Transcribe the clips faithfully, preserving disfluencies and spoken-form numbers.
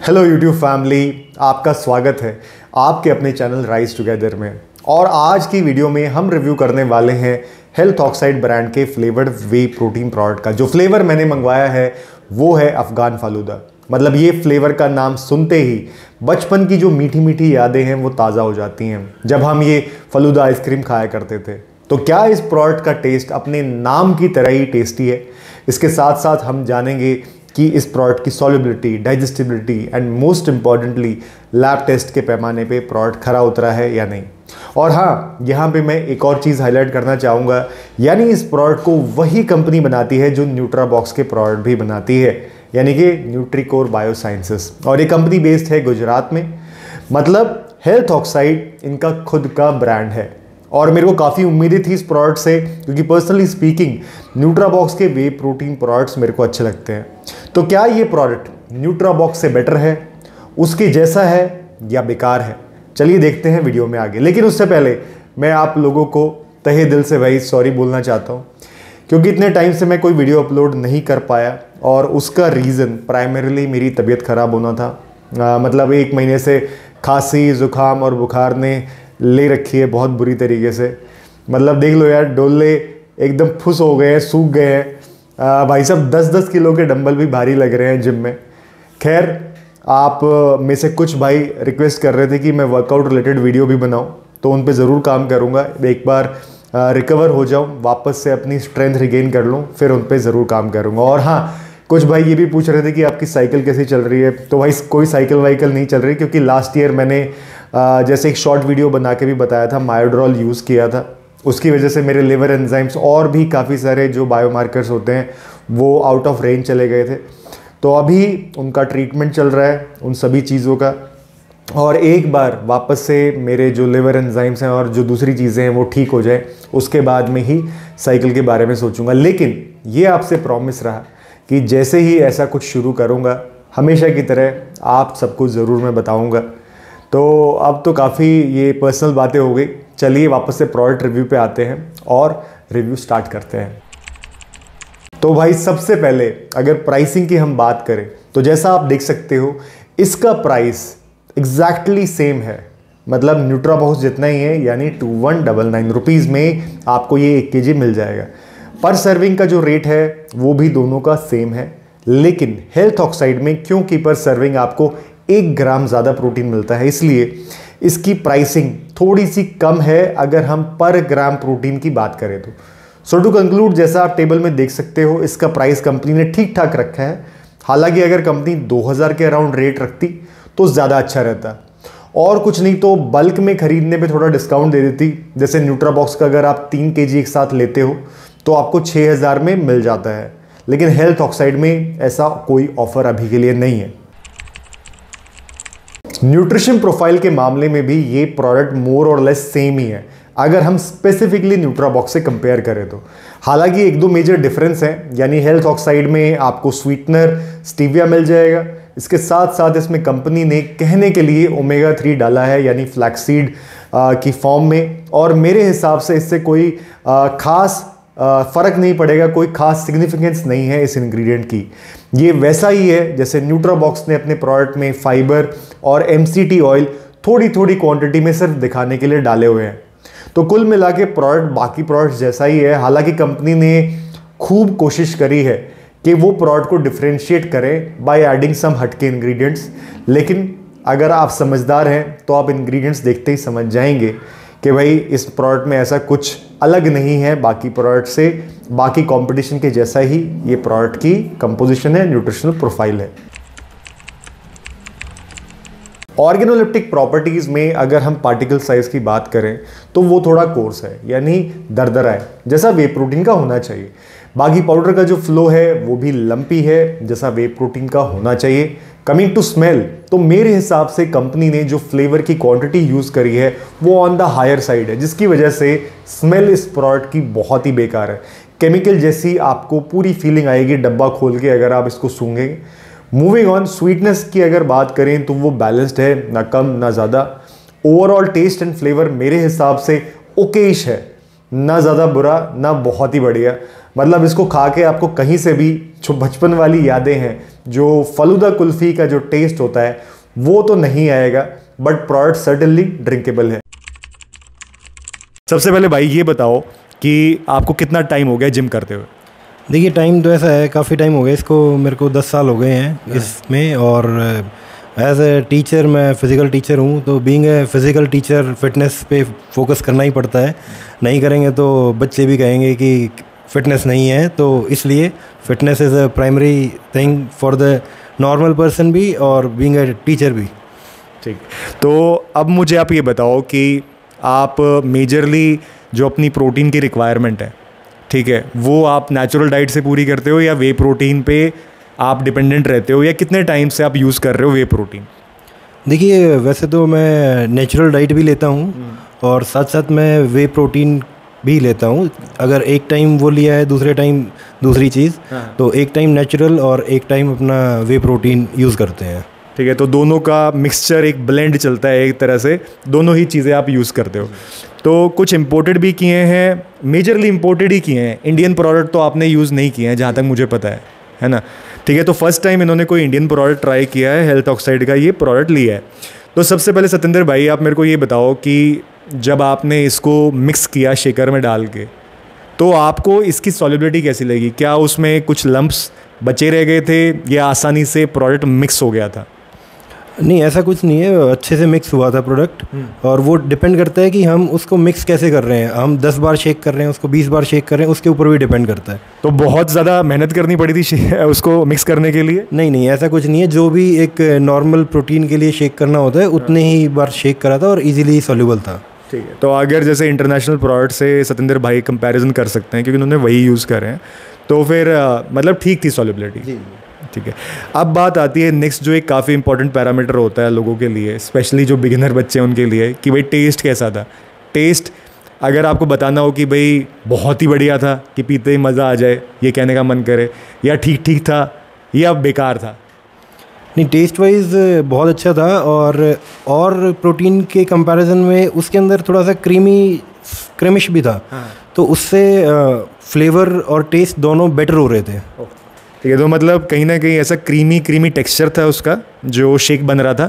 Hello YouTube family, आपका स्वागत है आपके अपने चैनल राइज टुगेदर में। और आज की वीडियो में हम रिव्यू करने वाले हैं हेल्थ ऑक्साइड ब्रांड के फ्लेवर्ड वे प्रोटीन प्रोडक्ट का। जो फ्लेवर मैंने मंगवाया है वो है अफगान फालूदा। मतलब ये फ्लेवर का नाम सुनते ही बचपन की जो मीठी मीठी यादें हैं वो ताज़ा हो जाती हैं, जब हम ये फालूदा आइसक्रीम खाया करते थे। तो क्या इस प्रोडक्ट का टेस्ट अपने नाम की तरह ही टेस्टी है? इसके साथ साथ हम जानेंगे कि इस प्रोडक्ट की solubility, digestibility and most importantly lab test के पैमाने पे प्रोडक्ट खरा उतरा है या नहीं। और हाँ, यहाँ पे मैं एक और चीज़ हाईलाइट करना चाहूँगा, यानी इस प्रोडक्ट को वही कंपनी बनाती है जो न्यूट्राबॉक्स के प्रोडक्ट भी बनाती है, यानी कि न्यूट्रीकोर बायोसाइंसेस। और ये कंपनी बेस्ड है गुजरात में। मतलब हेल्थ ऑक्साइड इनका खुद का ब्रांड है और मेरे को काफ़ी उम्मीदें थी इस प्रोडक्ट से, क्योंकि पर्सनली स्पीकिंग न्यूट्राबॉक्स के वे प्रोटीन प्रोडक्ट्स मेरे को अच्छे लगते हैं। तो क्या ये प्रोडक्ट न्यूट्राबॉक्स से बेटर है, उसके जैसा है या बेकार है? चलिए देखते हैं वीडियो में आगे। लेकिन उससे पहले मैं आप लोगों को तहे दिल से भाई सॉरी बोलना चाहता हूँ, क्योंकि इतने टाइम से मैं कोई वीडियो अपलोड नहीं कर पाया और उसका रीज़न प्राइमरीली मेरी तबीयत ख़राब होना था। आ, मतलब एक महीने से खांसी, ज़ुकाम और बुखार ने ले रखी है बहुत बुरी तरीके से। मतलब देख लो यार, डोले एकदम फुस हो गए हैं, सूख गए हैं। आ, भाई साहब दस दस किलो के डंबल भी भारी लग रहे हैं जिम में। खैर, आप में से कुछ भाई रिक्वेस्ट कर रहे थे कि मैं वर्कआउट रिलेटेड वीडियो भी बनाऊं, तो उन पे ज़रूर काम करूंगा। एक बार रिकवर हो जाऊं, वापस से अपनी स्ट्रेंथ रिगेन कर लूं, फिर उन पे ज़रूर काम करूंगा। और हाँ, कुछ भाई ये भी पूछ रहे थे कि आपकी साइकिल कैसी चल रही है। तो भाई कोई साइकिल वाइकल नहीं चल रही, क्योंकि लास्ट ईयर मैंने जैसे एक शॉर्ट वीडियो बना के भी बताया था, मायोड्रॉल यूज़ किया था। उसकी वजह से मेरे लिवर एंजाइम्स और भी काफ़ी सारे जो बायोमार्कर्स होते हैं वो आउट ऑफ रेंज चले गए थे। तो अभी उनका ट्रीटमेंट चल रहा है उन सभी चीज़ों का। और एक बार वापस से मेरे जो लिवर एंजाइम्स हैं और जो दूसरी चीज़ें हैं वो ठीक हो जाए, उसके बाद में ही साइकिल के बारे में सोचूंगा। लेकिन ये आपसे प्रॉमिस रहा कि जैसे ही ऐसा कुछ शुरू करूँगा, हमेशा की तरह आप सबको ज़रूर मैं बताऊँगा। तो अब तो काफ़ी ये पर्सनल बातें हो गई। चलिए वापस से प्रोडक्ट रिव्यू पे आते हैं और रिव्यू स्टार्ट करते हैं। तो भाई सबसे पहले अगर प्राइसिंग की हम बात करें, तो जैसा आप देख सकते हो इसका प्राइस एग्जैक्टली सेम है। मतलब न्यूट्राबॉक्स जितना ही है, यानी two one double nine rupees में आपको ये एक के जी मिल जाएगा। पर सर्विंग का जो रेट है वो भी दोनों का सेम है। लेकिन हेल्थ ऑक्साइड में क्योंकि पर सर्विंग आपको एक ग्राम ज़्यादा प्रोटीन मिलता है, इसलिए इसकी प्राइसिंग थोड़ी सी कम है अगर हम पर ग्राम प्रोटीन की बात करें तो। सो टू कंक्लूड, जैसा आप टेबल में देख सकते हो, इसका प्राइस कंपनी ने ठीक ठाक रखा है। हालांकि अगर कंपनी दो हज़ार के अराउंड रेट रखती तो ज़्यादा अच्छा रहता, और कुछ नहीं तो बल्क में खरीदने पे थोड़ा डिस्काउंट दे देती। जैसे न्यूट्राबॉक्स का अगर आप तीन के जी एक साथ लेते हो तो आपको छः हज़ार में मिल जाता है। लेकिन हेल्थ ऑक्साइड में ऐसा कोई ऑफर अभी के लिए नहीं है। न्यूट्रिशन प्रोफाइल के मामले में भी ये प्रोडक्ट मोर और लेस सेम ही है अगर हम स्पेसिफिकली न्यूट्राबॉक्स से कंपेयर करें तो। हालांकि एक दो मेजर डिफरेंस हैं, यानी हेल्थ ऑक्साइड में आपको स्वीटनर स्टीविया मिल जाएगा। इसके साथ साथ इसमें कंपनी ने कहने के लिए ओमेगा थ्री डाला है, यानी फ्लैक्सीड की फॉर्म में। और मेरे हिसाब से इससे कोई आ, खास फ़र्क नहीं पड़ेगा, कोई खास सिग्निफिकेंस नहीं है इस इंग्रेडिएंट की। ये वैसा ही है जैसे न्यूट्राबॉक्स ने अपने प्रोडक्ट में फाइबर और एमसीटी ऑयल थोड़ी थोड़ी क्वांटिटी में सिर्फ दिखाने के लिए डाले हुए हैं। तो कुल मिला के प्रोडक्ट बाकी प्रोडक्ट्स जैसा ही है। हालांकि कंपनी ने खूब कोशिश करी है कि वो प्रोडक्ट को डिफ्रेंशिएट करें बाय एडिंग सम हटके इंग्रेडिएंट्स। लेकिन अगर आप समझदार हैं तो आप इंग्रेडिएंट्स देखते ही समझ जाएंगे कि भाई इस प्रोडक्ट में ऐसा कुछ अलग नहीं है बाकी प्रोडक्ट से। बाकी कंपटीशन के जैसा ही ये प्रोडक्ट की कंपोजिशन है, न्यूट्रिशनल प्रोफाइल है। ऑर्गेनोलेप्टिक प्रॉपर्टीज़ में अगर हम पार्टिकल साइज की बात करें तो वो थोड़ा कोर्स है, यानी दरदरा है, जैसा वे प्रोटीन का होना चाहिए। बाकी पाउडर का जो फ्लो है वो भी लंपी है, जैसा वे प्रोटीन का होना चाहिए। कमिंग टू स्मेल, तो मेरे हिसाब से कंपनी ने जो फ्लेवर की क्वांटिटी यूज़ करी है वो ऑन द हायर साइड है, जिसकी वजह से स्मेल इस प्रोडक्ट की बहुत ही बेकार है। केमिकल जैसी आपको पूरी फीलिंग आएगी डब्बा खोल के अगर आप इसको सूंघेंगे। मूविंग ऑन, स्वीटनेस की अगर बात करें तो वो बैलेंस्ड है, ना कम ना ज़्यादा। ओवरऑल टेस्ट एंड फ्लेवर मेरे हिसाब से ओकेश है, ना ज़्यादा बुरा ना बहुत ही बढ़िया। मतलब इसको खा के आपको कहीं से भी जो बचपन वाली यादें हैं, जो फलूदा कुल्फ़ी का जो टेस्ट होता है वो तो नहीं आएगा, बट प्रोडक्ट सर्टेनली ड्रिंकेबल है। सबसे पहले भाई ये बताओ कि आपको कितना टाइम हो गया जिम करते हुए? देखिए टाइम तो ऐसा है, काफ़ी टाइम हो गया इसको, मेरे को दस साल हो गए हैं इसमें। और एज ए टीचर, मैं फ़िज़िकल टीचर हूँ, तो being a physical teacher fitness पे फोकस करना ही पड़ता है। नहीं करेंगे तो बच्चे भी कहेंगे कि फिटनेस नहीं है, तो इसलिए fitness is a primary thing for the normal person भी और बीइंग ए टीचर भी। ठीक, तो अब मुझे आप ये बताओ कि आप मेजरली जो अपनी प्रोटीन की रिक्वायरमेंट है, ठीक है, वो आप नेचुरल डाइट से पूरी करते हो या वे प्रोटीन पे आप डिपेंडेंट रहते हो, या कितने टाइम से आप यूज़ कर रहे हो वे प्रोटीन? देखिए वैसे तो मैं नेचुरल डाइट भी लेता हूँ और साथ साथ मैं वे प्रोटीन भी लेता हूँ। अगर एक टाइम वो लिया है, दूसरे टाइम दूसरी चीज़, तो एक टाइम नेचुरल और एक टाइम अपना वे प्रोटीन यूज़ करते हैं। ठीक है, तो दोनों का मिक्सचर, एक ब्लेंड चलता है एक तरह से, दोनों ही चीज़ें आप यूज़ करते हो। तो कुछ इंपोर्टेड भी किए हैं, मेजरली इंपोर्टेड ही किए हैं, इंडियन प्रोडक्ट तो आपने यूज़ नहीं किए हैं जहाँ तक मुझे पता है, है ना? ठीक है, तो फर्स्ट टाइम इन्होंने कोई इंडियन प्रोडक्ट ट्राई किया है, हेल्थ ऑक्साइड का ये प्रोडक्ट लिया है। तो सबसे पहले सतेंद्र भाई आप मेरे को ये बताओ कि जब आपने इसको मिक्स किया शेकर में डाल के, तो आपको इसकी सॉल्युबिलिटी कैसी लगी? क्या उसमें कुछ लम्प्स बचे रह गए थे या आसानी से प्रोडक्ट मिक्स हो गया था? नहीं, ऐसा कुछ नहीं है, अच्छे से मिक्स हुआ था प्रोडक्ट। और वो डिपेंड करता है कि हम उसको मिक्स कैसे कर रहे हैं। हम दस बार शेक कर रहे हैं, उसको बीस बार शेक कर रहे हैं, उसके ऊपर भी डिपेंड करता है। तो बहुत ज़्यादा मेहनत करनी पड़ी थी उसको मिक्स करने के लिए? नहीं नहीं, ऐसा कुछ नहीं है, जो भी एक नॉर्मल प्रोटीन के लिए शेक करना होता है उतने ही बार शेक करा था और ईजिली सॉल्युबल था। ठीक है, तो अगर जैसे इंटरनेशनल प्रोडक्ट से सतेंद्र भाई कंपैरिजन कर सकते हैं क्योंकि उन्होंने वही यूज़ करे हैं, तो फिर मतलब ठीक थी सॉल्युबिलिटी? ठीक है, अब बात आती है नेक्स्ट, जो एक काफ़ी इंपॉर्टेंट पैरामीटर होता है लोगों के लिए, स्पेशली जो बिगिनर बच्चे हैं उनके लिए, कि भाई टेस्ट कैसा था। टेस्ट अगर आपको बताना हो कि भाई बहुत ही बढ़िया था कि पीते ही मज़ा आ जाए, ये कहने का मन करे, या ठीक ठीक था या बेकार था? नहीं, टेस्ट वाइज बहुत अच्छा था, और और प्रोटीन के कंपैरिजन में उसके अंदर थोड़ा सा क्रीमी क्रीमिश भी था। हाँ। तो उससे फ्लेवर और टेस्ट दोनों बेटर हो रहे थे। ठीक है, तो मतलब कहीं ना कहीं ऐसा क्रीमी क्रीमी टेक्सचर था उसका जो शेक बन रहा था,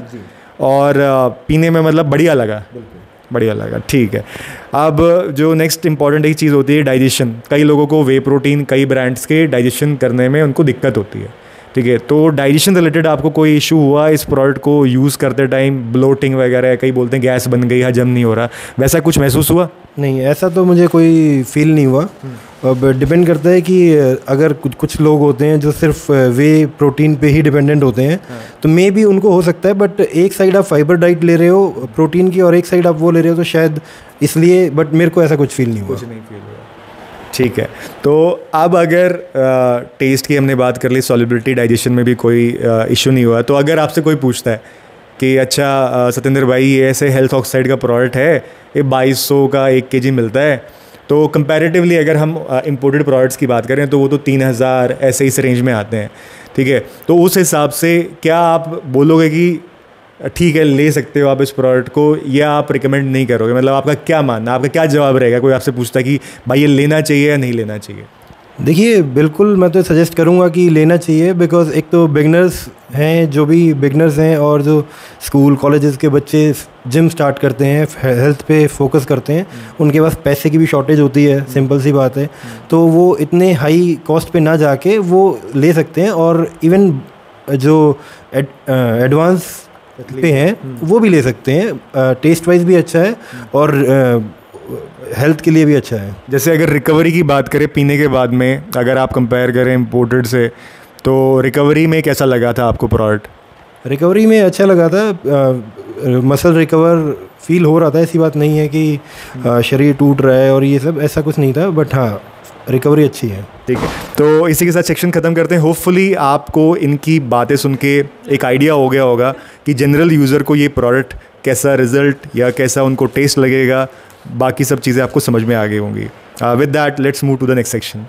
और पीने में मतलब बढ़िया लगा, बढ़िया लगा। ठीक है, अब जो नेक्स्ट इंपॉर्टेंट एक चीज़ होती है डाइजेशन। कई लोगों को वे प्रोटीन, कई ब्रांड्स के डाइजेशन करने में उनको दिक्कत होती है। ठीक है, तो डाइजेशन रिलेटेड आपको कोई इशू हुआ इस प्रोडक्ट को यूज़ करते टाइम? ब्लोटिंग वगैरह, कई बोलते हैं गैस बन गई, हजम नहीं हो रहा, वैसा कुछ महसूस हुआ? नहीं, ऐसा तो मुझे कोई फील नहीं हुआ। अब डिपेंड करता है कि अगर कुछ कुछ लोग होते हैं जो सिर्फ वे प्रोटीन पे ही डिपेंडेंट होते हैं, हाँ। तो मे भी उनको हो सकता है, बट एक साइड आप फाइबर डाइट ले रहे हो प्रोटीन की और एक साइड आप वो ले रहे हो, तो शायद इसलिए, बट मेरे को ऐसा कुछ फील नहीं हुआ। कुछ नहीं फील हुआ। ठीक है, तो अब अगर टेस्ट की हमने बात कर ली, सॉल्युबिलिटी, डाइजेशन में भी कोई इशू नहीं हुआ, तो अगर आपसे कोई पूछता है कि अच्छा सतेंद्र भाई ये ऐसे हेल्थ ऑक्साइड का प्रोडक्ट है, ये बाईस सौ का एक केजी मिलता है, तो कंपैरेटिवली अगर हम इंपोर्टेड प्रोडक्ट्स की बात करें तो वो तो तीन हज़ार ऐसे इस रेंज में आते हैं। ठीक है, तो उस हिसाब से क्या आप बोलोगे कि ठीक है ले सकते हो आप इस प्रोडक्ट को, या आप रिकमेंड नहीं करोगे? मतलब आपका क्या मानना, आपका क्या जवाब रहेगा कोई आपसे पूछता है कि भाई ये लेना चाहिए या नहीं लेना चाहिए? देखिए बिल्कुल मैं तो सजेस्ट करूंगा कि लेना चाहिए, बिकॉज एक तो बिगनर्स हैं, जो भी बिगनर्स हैं और जो स्कूल कॉलेजेस के बच्चे जिम स्टार्ट करते हैं, हेल्थ पे फोकस करते हैं, उनके पास पैसे की भी शॉर्टेज होती है, सिंपल सी बात है। तो वो इतने हाई कॉस्ट पे ना जाके वो ले सकते हैं, और इवन जो एड, एडवांस पे हैं वो भी ले सकते हैं। टेस्ट वाइज भी अच्छा है और हेल्थ के लिए भी अच्छा है। जैसे अगर रिकवरी की बात करें पीने के बाद में, अगर आप कंपेयर करें इम्पोर्टेड से, तो रिकवरी में कैसा लगा था आपको प्रोडक्ट? रिकवरी में अच्छा लगा था, मसल रिकवर फील हो रहा था। ऐसी बात नहीं है कि आ, शरीर टूट रहा है और ये सब, ऐसा कुछ नहीं था, बट हाँ रिकवरी अच्छी है। ठीक है, तो इसी के साथ सेक्शन ख़त्म करते हैं। होपफुली आपको इनकी बातें सुन के एक आइडिया हो गया होगा कि जनरल यूज़र को ये प्रोडक्ट कैसा रिजल्ट या कैसा उनको टेस्ट लगेगा, बाकी सब चीज़ें आपको समझ में आ गई होंगी। With that let's move to the next section.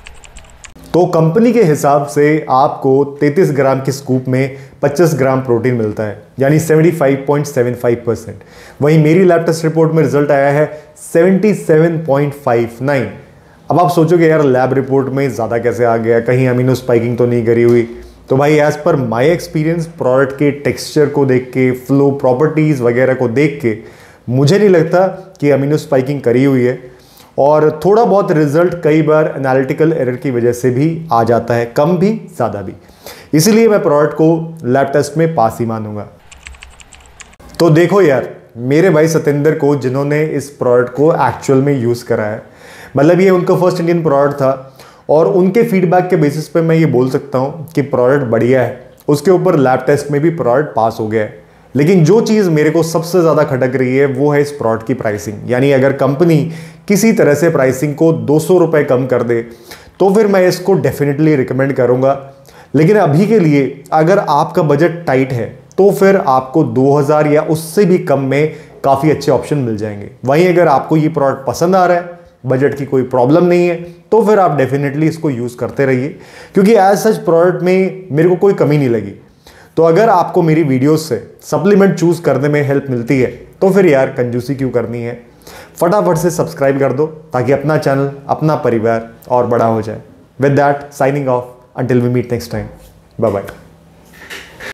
तो कंपनी के हिसाब से आपको तैंतीस ग्राम के स्कूप में पच्चीस ग्राम प्रोटीन मिलता है, यानी पचहत्तर पॉइंट सात पाँच परसेंट। वहीं मेरी लैब टेस्ट रिपोर्ट में रिजल्ट आया है सतहत्तर पॉइंट पाँच नौ। अब आप सोचोगे यार लैब रिपोर्ट में ज़्यादा कैसे आ गया, कहीं अमीनो स्पाइकिंग तो नहीं करी हुई। तो भाई as per my experience, product के टेक्सचर को देख के, फ्लो प्रॉपर्टीज़ वगैरह को देख के मुझे नहीं लगता कि अमीनो स्पाइकिंग करी हुई है। और थोड़ा बहुत रिजल्ट कई बार एनालिटिकल एरर की वजह से भी आ जाता है, कम भी ज़्यादा भी। इसीलिए मैं प्रोडक्ट को लैब टेस्ट में पास ही मानूंगा। तो देखो यार, मेरे भाई सतेंद्र को, जिन्होंने इस प्रोडक्ट को एक्चुअल में यूज़ करा है, मतलब ये उनका फर्स्ट इंडियन प्रोडक्ट था और उनके फीडबैक के बेसिस पे मैं ये बोल सकता हूँ कि प्रोडक्ट बढ़िया है। उसके ऊपर लैब टेस्ट में भी प्रोडक्ट पास हो गया है। लेकिन जो चीज़ मेरे को सबसे ज़्यादा खटक रही है वो है इस प्रोडक्ट की प्राइसिंग। यानी अगर कंपनी किसी तरह से प्राइसिंग को दो सौ रुपये कम कर दे तो फिर मैं इसको डेफिनेटली रिकमेंड करूँगा। लेकिन अभी के लिए अगर आपका बजट टाइट है तो फिर आपको दो हज़ार या उससे भी कम में काफ़ी अच्छे ऑप्शन मिल जाएंगे। वहीं अगर आपको ये प्रोडक्ट पसंद आ रहा है, बजट की कोई प्रॉब्लम नहीं है, तो फिर आप डेफिनेटली इसको यूज़ करते रहिए, क्योंकि एज सच प्रोडक्ट में मेरे को कोई कमी नहीं लगी। तो अगर आपको मेरी वीडियोस से सप्लीमेंट चूज़ करने में हेल्प मिलती है तो फिर यार कंजूसी क्यों करनी है, फटाफट से सब्सक्राइब कर दो ताकि अपना चैनल, अपना परिवार और बड़ा हो जाए। With that signing off, until we meet next time, bye bye.